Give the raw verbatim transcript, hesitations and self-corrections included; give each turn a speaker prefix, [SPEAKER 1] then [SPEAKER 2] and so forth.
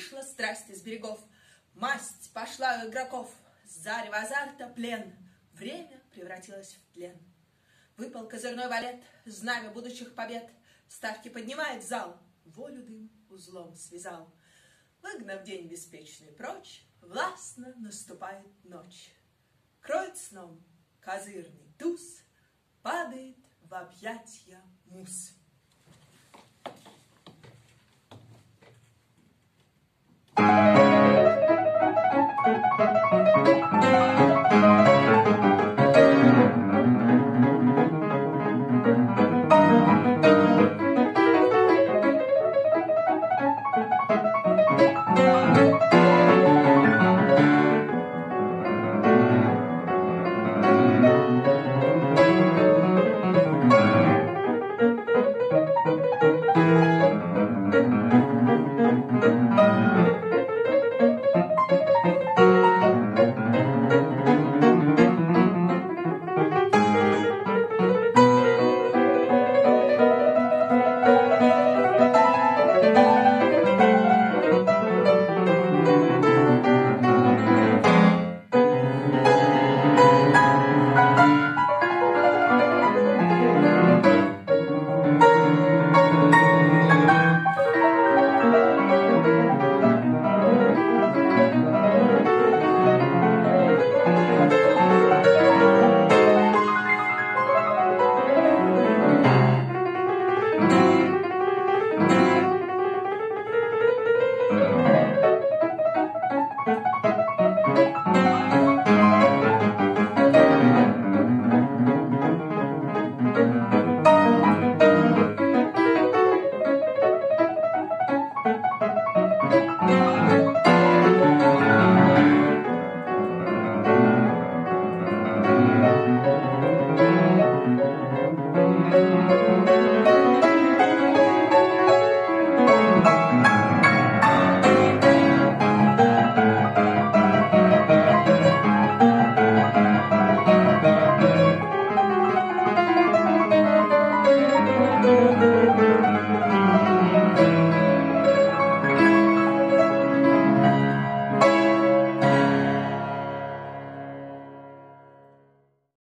[SPEAKER 1] Вышла страсть из берегов, масть пошла у игроков, зарево азарта плен, время превратилось в тлен. Выпал козырной валет, знамя будущих побед, ставки поднимает зал, волю дым узлом связал. Выгнав день беспечный прочь, властно наступает ночь. Кроет сном козырный туз, падает в объятья муз.